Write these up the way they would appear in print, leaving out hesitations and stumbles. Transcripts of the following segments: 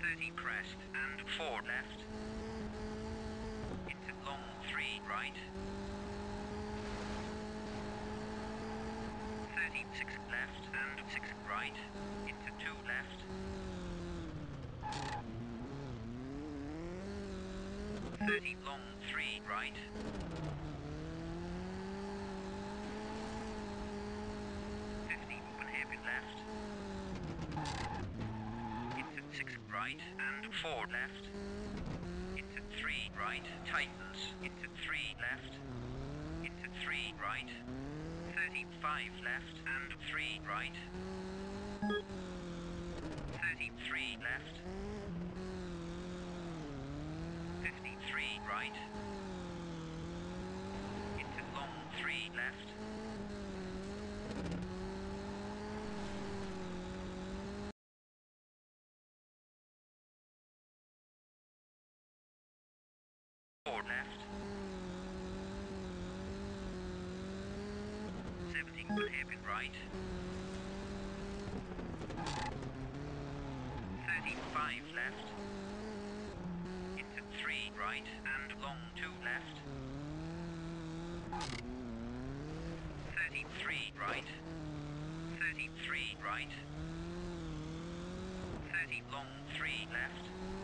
30 crest and 4 left. Into long 3 right. 36 left and 6 right. Into 2 left. 30 long 3 right. 50 open hairpin left. Into 6 right and 4 left. Into 3 right, tightens. Into 3 left. Into 3 right. 35 left and 3 right. 33 left. 53 right. Into long 3 left. 4 left. 70 open hairpin right. 35 left. Into 3 right and long 2 left. 33 right. 33 right. 30 long 3 left.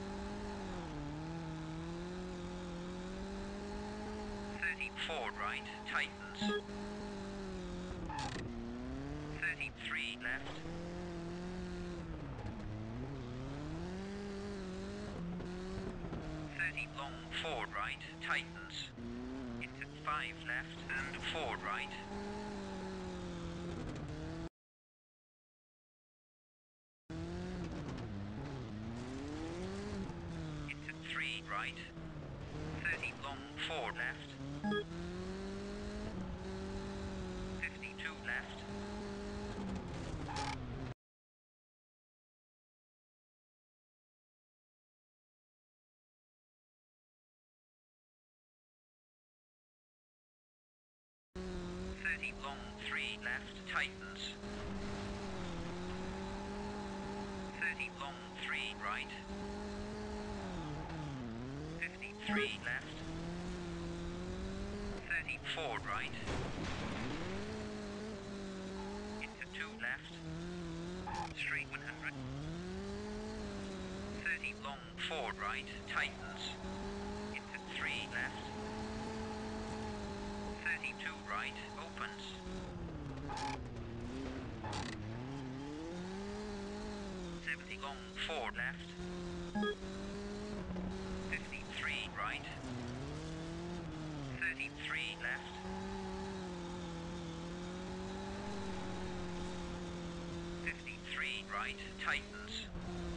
34 right, tightens. 33 left. 30 long 4 right, tightens. Into 5 left and 4 right. Into 3 right. 30 long 4 left. 52 left. 30 long 3 left, tightens. 30 long 3 right. 53 left. 34 right. Into 2 left. Straight 100. 30 long 4 right, tightens. Into 3 left. 32 right, opens. 70 long 4 left. 53 right. 33 left. 53 right, tightens.